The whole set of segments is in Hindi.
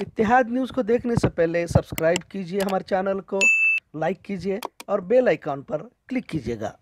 इत्तेहाद न्यूज़ को देखने से पहले सब्सक्राइब कीजिए हमारे चैनल को, लाइक कीजिए और बेल आइकॉन पर क्लिक कीजिएगा।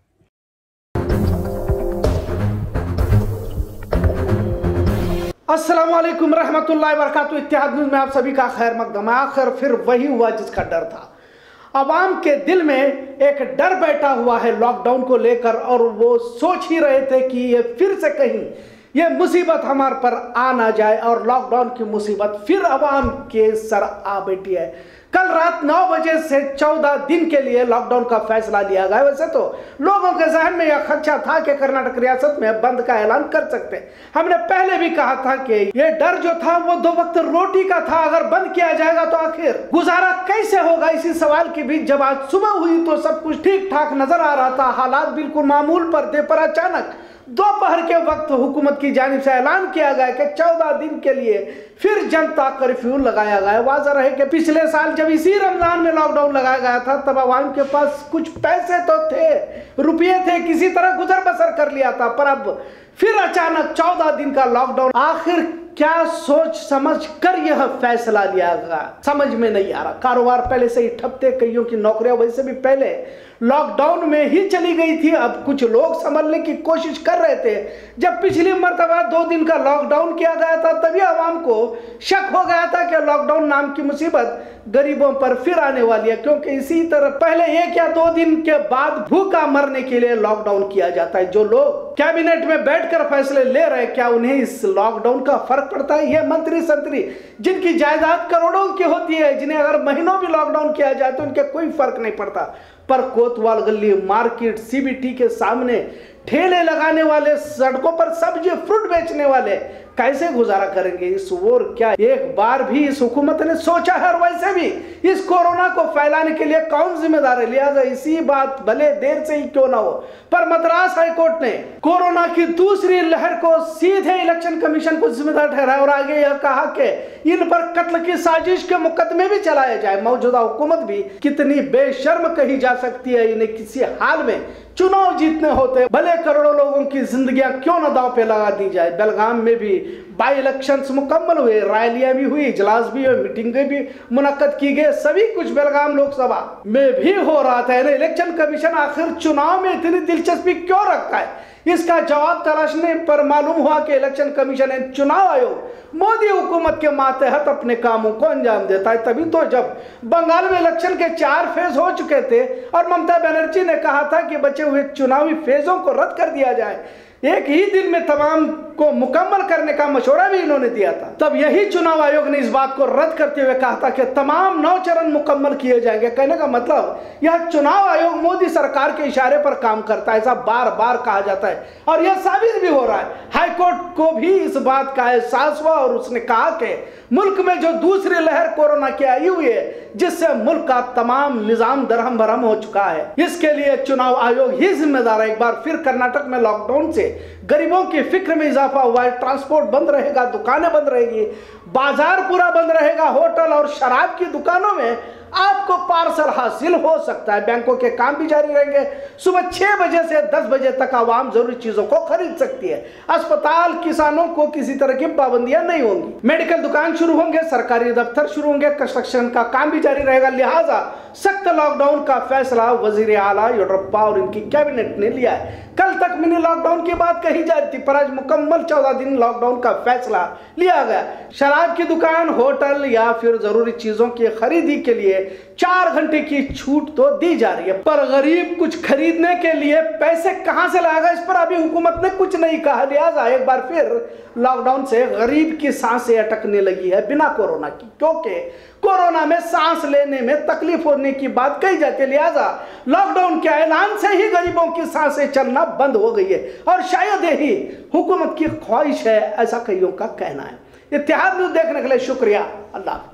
अस्सलामुअलैकुम रहमतुल्लाहि व बरकातुहू। इत्तेहाद न्यूज़ में आप सभी का खैर मकदम। आखिर फिर वही हुआ जिसका डर था। अवाम के दिल में एक डर बैठा हुआ है लॉकडाउन को लेकर, और वो सोच ही रहे थे कि ये फिर से कहीं ये मुसीबत हमारे पर आ ना जाए, और लॉकडाउन की मुसीबत फिर अवाम के सर आ बैठी है। कल रात 9 बजे से 14 दिन के लिए लॉकडाउन का फैसला लिया गया। वैसे तो लोगों के जहन में यह खदशा था कि कर्नाटक रियासत में बंद का ऐलान कर सकते हैं। हमने पहले भी कहा था कि यह डर जो था वो 2 वक्त रोटी का था। अगर बंद किया जाएगा तो आखिर गुजारा कैसे होगा, इसी सवाल के बीच जब आज सुबह हुई तो सब कुछ ठीक ठाक नजर आ रहा था, हालात बिल्कुल मामूल पर थे। पर अचानक दोपहर के वक्त हुकूमत की जानिब से ऐलान किया गया कि 14 दिन के लिए फिर जनता कर्फ्यू लगाया गया। वाज़ह रहे कि पिछले साल जब इसी रमजान में लॉकडाउन लगाया गया था तब आवाम के पास कुछ पैसे तो थे, रुपये थे, किसी तरह गुजर बसर कर लिया था। पर अब फिर अचानक 14 दिन का लॉकडाउन, आखिर क्या सोच समझ कर यह फैसला लिया गया, समझ में नहीं आ रहा। कारोबार पहले से ही ठप थे, कईयों की नौकरियां वैसे भी पहले लॉकडाउन में ही चली गई थी। अब कुछ लोग संभलने की कोशिश कर रहे थे। जब पिछली मर्तबा 2 दिन का लॉकडाउन किया गया था तभी आवाम को शक हो गया था कि लॉकडाउन नाम की मुसीबत गरीबों पर फिर आने वाली है, क्योंकि इसी तरह पहले 1 या 2 दिन के बाद भूखा मरने के लिए लॉकडाउन किया जाता है। जो लोग कैबिनेट में बैठकर फैसले ले रहे हैं, क्या उन्हें इस लॉकडाउन का फर्क पड़ता है? ये मंत्री संतरी जिनकी जायदाद करोड़ों की होती है, जिन्हें अगर महीनों भी लॉकडाउन किया जाए तो उनके कोई फर्क नहीं पड़ता। पर कोतवाल गली मार्केट, सीबीटी के सामने ठेले लगाने वाले, सड़कों पर सब्जी फ्रूट बेचने वाले कैसे गुजारा करेंगे इस ओर? क्या एक बार भी इस हुकूमत ने सोचा है? और वैसे भी इस कोरोना को फैलाने के लिए कौन जिम्मेदार है? लिहाजा इसी बात भले देर से ही क्यों ना हो, पर मद्रास हाईकोर्ट ने कोरोना की दूसरी लहर को सीधे इलेक्शन कमीशन को जिम्मेदार ठहराया और आगे यह कहा कि इन पर कत्ल की साजिश के मुकदमे भी चलाए जाए। मौजूदा हुकूमत भी कितनी बेशर्म कही जा सकती है। इन्हें किसी हाल में चुनाव जीतने होते, भले करोड़ों लोगों की जिंदगियां क्यों न दांव पे लगा दी जाए। बेलगाम में भी बाई इलेक्शंस मुकम्मल हुए, रैलियां भी हुई, इजलास भी हुए, मीटिंगें भी मुनक्कद की गई, सभी कुछ बेलगाम लोकसभा में भी हो रहा था। इलेक्शन कमीशन आखिर चुनाव में इतनी दिलचस्पी क्यों रखता है? इसका जवाब तलाशने पर मालूम हुआ कि इलेक्शन कमीशन एवं चुनाव आयोग मोदी हुकूमत के मातहत अपने कामों को अंजाम देता है। तभी तो जब बंगाल में इलेक्शन के 4 फेज हो चुके थे और ममता बनर्जी ने कहा था कि बचे हुए चुनावी फेजों को रद्द कर दिया जाए, एक ही दिन में तमाम को मुकम्मल करने का मशवरा भी इन्होंने दिया था, तब यही चुनाव आयोग ने इस बात को रद्द करते हुए कहा था कि तमाम 9 चरण मुकम्मल किए जाएंगे। कहने का मतलब यह चुनाव आयोग मोदी सरकार के इशारे पर काम करता है, ऐसा बार बार कहा जाता है और यह साबित भी हो रहा है। हाईकोर्ट को भी इस बात का एहसास हुआ और उसने कहा कि मुल्क में जो दूसरी लहर कोरोना की आई हुई है, जिससे मुल्क का तमाम निजाम दरहम भरम हो चुका है, इसके लिए चुनाव आयोग ही जिम्मेदार है। एक बार फिर कर्नाटक में लॉकडाउन से गरीबों की फिक्र में इजाफा हुआ है। ट्रांसपोर्ट बंद रहेगा, दुकानें बंद रहेगी, बाजार पूरा बंद रहेगा, होटल और शराब की दुकानों में आपको पार्सल हासिल हो सकता है। बैंकों के काम भी जारी रहेंगे। सुबह 6 बजे से 10 बजे तक आवाम जरूरी चीजों को खरीद सकती है। अस्पताल, किसानों को किसी तरह की पाबंदियां नहीं होंगी। मेडिकल दुकान शुरू होंगे, सरकारी दफ्तर शुरू होंगे, कंस्ट्रक्शन का काम भी जारी रहेगा। लिहाजा सख्त लॉकडाउन का फैसला वजीर आला येडियुरप्पा और इनकी कैबिनेट ने लिया है। कल तक मिनी लॉकडाउन की बात कही जा रही थी, पर आज मुकम्मल 14 दिन लॉकडाउन का फैसला लिया गया। शराब की दुकान, होटल या फिर जरूरी चीजों की खरीदी के लिए 4 घंटे की छूट तो दी जा रही है, पर गरीब कुछ खरीदने के लिए पैसे कहां से लाएगा, इस पर अभी हुकूमत ने कुछ नहीं कहा। लिहाजा एक बार फिर लॉकडाउन से गरीब की सांसें अटकने लगी है बिना कोरोना की, क्योंकि कोरोना में सांस लेने में तकलीफ होने की बात कही जाती है। लिहाजा लॉकडाउन के ऐलान से ही गरीबों की सांसें चलना बंद हो गई है और शायद यही हुकूमत की ख्वाहिश है, ऐसा कईयों का कहना है। इत्तेहाद न्यूज़ देखने के लिए शुक्रिया। अल्लाह।